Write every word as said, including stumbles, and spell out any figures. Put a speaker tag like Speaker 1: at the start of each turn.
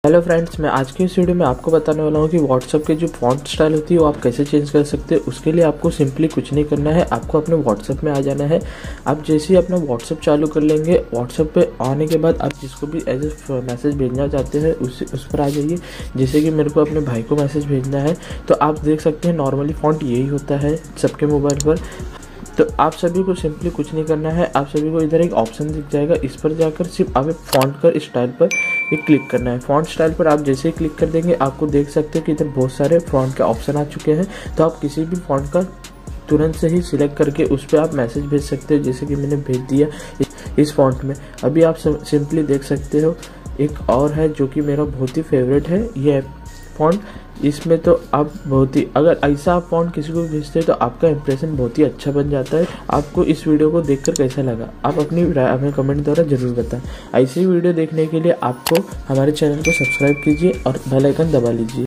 Speaker 1: Hello friends, मैं आज की इस वीडियो में आपको बताने वाला हूँ कि व्हाट्सएप के जो फॉन्ट स्टाइल होती है वो आप कैसे चेंज कर सकते हैं। उसके लिए आपको सिंपली कुछ नहीं करना है, आपको अपने व्हाट्सएप में आ जाना है। आप जैसे ही अपना व्हाट्सएप चालू कर लेंगे, व्हाट्सएप पे आने के बाद आप जिसको भी एज ए मैसेज भेजना चाहते हैं उस उस पर आ जाइए। जैसे कि मेरे को अपने भाई को मैसेज भेजना है तो आप देख सकते हैं नॉर्मली फॉन्ट यही होता है सबके मोबाइल पर। तो आप सभी को सिंपली कुछ नहीं करना है, आप सभी को इधर एक ऑप्शन दिख जाएगा, इस पर जाकर सिर्फ आप फॉन्ट का स्टाइल पर एक क्लिक करना है। फॉन्ट स्टाइल पर आप जैसे ही क्लिक कर देंगे आपको देख सकते हैं कि इधर बहुत सारे फॉन्ट के ऑप्शन आ चुके हैं। तो आप किसी भी फॉन्ट का तुरंत से ही सिलेक्ट करके उस पर आप मैसेज भेज सकते हो, जैसे कि मैंने भेज दिया इस फॉन्ट में। अभी आप सिंपली देख सकते हो एक और है जो कि मेरा बहुत ही फेवरेट है, ये फॉन्ट। इसमें तो आप बहुत ही, अगर ऐसा आप फॉन्ट किसी को भेजते हैं तो आपका इंप्रेशन बहुत ही अच्छा बन जाता है। आपको इस वीडियो को देखकर कैसा लगा आप अपनी राय हमें कमेंट द्वारा जरूर बताएं। ऐसी वीडियो देखने के लिए आपको हमारे चैनल को सब्सक्राइब कीजिए और बेल आइकन दबा लीजिए।